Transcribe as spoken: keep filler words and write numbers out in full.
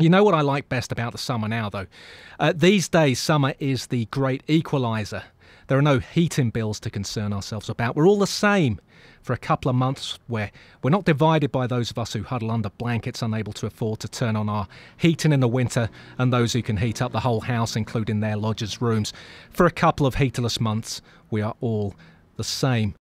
You know what I like best about the summer now, though? Uh, these days, summer is the great equaliser. There are no heating bills to concern ourselves about. We're all the same for a couple of months where we're not divided by those of us who huddle under blankets unable to afford to turn on our heating in the winter and those who can heat up the whole house, including their lodgers' rooms. For a couple of heaterless months, we are all the same.